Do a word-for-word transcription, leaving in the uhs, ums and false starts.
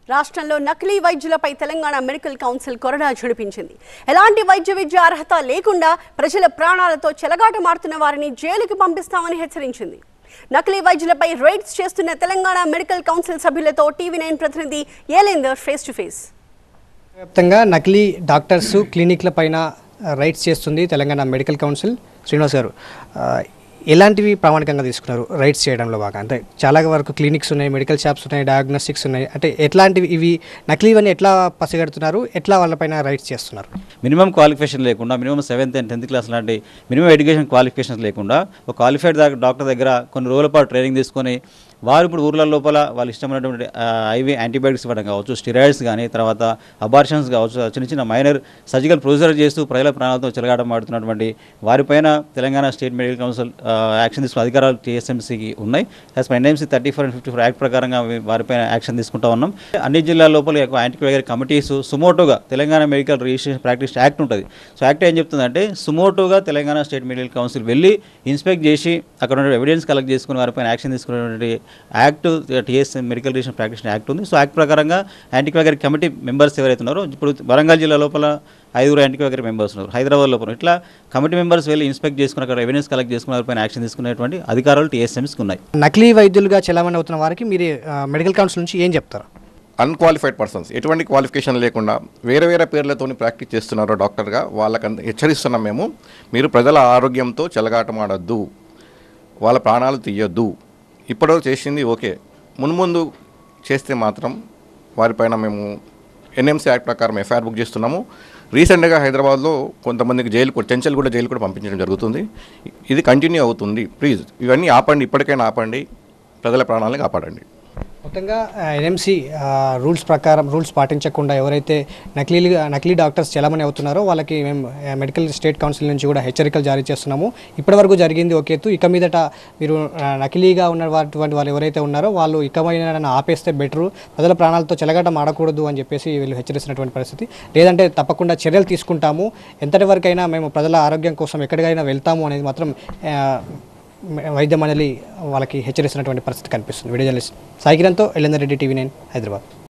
రాష్ట్రంలో నకిలీ వైద్యులపై Telangana medical council కొరడా ఝడిపించింది. ఎలాంటి వైద్య విద్య అర్హత లేకుండా ప్రజల ప్రాణాలతో చెలగాటమాడుతున్న వారిని జైలుకి పంపిస్తామని హెచ్చరించింది. నకిలీ వైద్యులపై రైడ్స్ చేస్తున్న తెలంగాణ మెడికల్ కౌన్సిల్ సభ్యులతో టీవీ నైన్ ప్రతినిధి ఏలేందర్ ఫేస్ టు ఫేస్. వ్యాప్తంగా నకిలీ డాక్టర్స్ క్లినిక్ల పైన రైడ్స్ చేస్తుంది తెలంగాణ మెడికల్ కౌన్సిల్. శ్రీనివాస్ గారు, ఎలాంటివి ప్రామాణికంగా తీసుకున్నారు రైడ్స్ చేయడంలో? బాగా అంటే చాలా వరకు క్లినిక్స్ ఉన్నాయి, మెడికల్ షాప్స్ ఉన్నాయి, డయాగ్నోస్టిక్స్ ఉన్నాయి. అంటే ఎట్లాంటివి ఇవి నకిలీవన్నీ ఎట్లా పసిగడుతున్నారు, ఎట్లా వాళ్ళపైన రైడ్స్ చేస్తున్నారు? మినిమం క్వాలిఫికేషన్ లేకుండా, minimum seventh and tenth class లాంటి మినిమం ఎడ్యుకేషన్ క్వాలిఫికేషన్స్ లేకుండా ఒక క్వాలిఫైడ్ డాక్టర్ దగ్గర కొన్ని రోజుల పాటు ట్రైనింగ్ తీసుకొని వారు ఇప్పుడు ఊర్ల లోపల వాళ్ళు ఇష్టమైనటువంటి ఐవి యాంటీబయాటిక్స్ ఇవ్వడం కావచ్చు, స్టిరాయిడ్స్ కానీ, తర్వాత అబార్షన్స్ కావచ్చు, చిన్న చిన్న మైనర్ సర్జికల్ ప్రొసీజర్ చేస్తూ ప్రజల ప్రాణాలతో చెలగాటం ఆడుతున్నటువంటి వారిపైన Telangana state medical council action తీసుకున్న అధికారాలు టీఎస్ఎంసీకి ఉన్నాయి. As per NMC thirty four and fifty four act ప్రకారంగా వారిపైన యాక్షన్ తీసుకుంటా ఉన్నాం. అన్ని జిల్లాల లోపల యాంటీ కమిటీస్ సుమోటోగా Telangana medical registration practice act ఉంటుంది. సో యాక్ట్ ఏం చెప్తుందంటే, సుమోటోగా తెలంగాణ స్టేట్ మెడికల్ కౌన్సిల్ వెళ్ళి ఇన్స్పెక్ట్ చేసి అక్కడ ఉన్న ఎవిడెన్స్ కలెక్ట్ చేసుకుని వారిపైన యాక్షన్ తీసుకునేటువంటి act TS medical registration practice act ఉంది. సో యాక్ట్ ప్రకారంగా యాంటీక్వాగరీ కమిటీ మెంబర్స్ ఎవరైతే ఉన్నారో, ఇప్పుడు వరంగల్ జిల్లా లోపల ఐదుగురు యాంటీక్వాగరీ మెంబర్స్ ఉన్నారు, హైదరాబాద్ లోపల ఇట్లా కమిటీ మెంబర్స్ వెళ్ళి ఇన్స్పెక్ట్ చేసుకుని అక్కడ ఎవిడెన్స్ కలెక్ట్ చేసుకున్న వారిపైన యాక్షన్ తీసుకునేటువంటి అధికారాలు టీఎస్ఎంసీకి ఉన్నాయి. నకిలీ వైద్యులుగా చలామణి అవుతున్న వారికి మీరు మెడికల్ కౌన్సిల్ నుంచి ఏం చెప్తారు? అన్క్వాలిఫైడ్ పర్సన్స్, ఎటువంటి క్వాలిఫికేషన్ లేకుండా వేరే వేరే పేర్లతో ప్రాక్టీస్ చేస్తున్నారో డాక్టర్గా వాళ్ళకంత హెచ్చరిస్తున్నాం మేము. మీరు ప్రజల ఆరోగ్యంతో చెలగాటమాడద్దు, వాళ్ళ ప్రాణాలు తీయొద్దు. ఇప్పటివరకు చేసింది ఓకే, మున్ముందు చేస్తే మాత్రం వారిపైన మేము ఎన్ఎంసీ యాక్ట్ ప్రకారం ఎఫ్ఐఆర్ బుక్ చేస్తున్నాము. రీసెంట్గా హైదరాబాద్లో కొంతమందికి జైలు కూడా, చెంచల్ కూడా జైలు కూడా పంపించడం జరుగుతుంది. ఇది కంటిన్యూ అవుతుంది. ప్లీజ్ ఇవన్నీ ఆపండి, ఇప్పటికైనా ఆపండి, ప్రజల ప్రాణాలను కాపాడండి. మొత్తంగా ఎన్ఎంసీ రూల్స్ ప్రకారం రూల్స్ పాటించకుండా ఎవరైతే నకిలీ నకిలీ డాక్టర్స్ చలామణి అవుతున్నారో వాళ్ళకి మేము మెడికల్ స్టేట్ కౌన్సిల్ నుంచి కూడా హెచ్చరికలు జారీ చేస్తున్నాము. ఇప్పటివరకు జరిగింది ఒక ఎత్తు, ఇక మీదట మీరు నకిలీగా ఉన్నటువంటి వాళ్ళు ఎవరైతే ఉన్నారో వాళ్ళు ఇకమైన ఆపేస్తే బెటరు, ప్రజల ప్రాణాలతో చెలగాటం ఆడకూడదు అని చెప్పేసి వీళ్ళు హెచ్చరిస్తున్నటువంటి పరిస్థితి. లేదంటే తప్పకుండా చర్యలు తీసుకుంటాము, ఎంతటి వరకైనా మేము ప్రజల ఆరోగ్యం కోసం ఎక్కడికైనా వెళ్తాము అనేది మాత్రం వైద్య మండలి వాళ్ళకి హెచ్చరిస్తున్నటువంటి పరిస్థితి కనిపిస్తుంది. వీడియో జర్నలిస్ట్ సాయి కిరణ్తో ఎల్లేందర్ రెడ్డి, టీవీ నైన్, హైదరాబాద్.